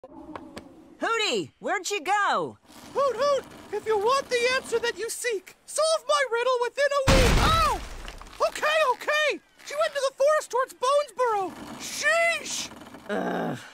Hooty, where'd she go? Hoot hoot! If you want the answer that you seek, solve my riddle within a week! Ow! Okay! She went to the forest towards Bonesboro! Sheesh! Ugh.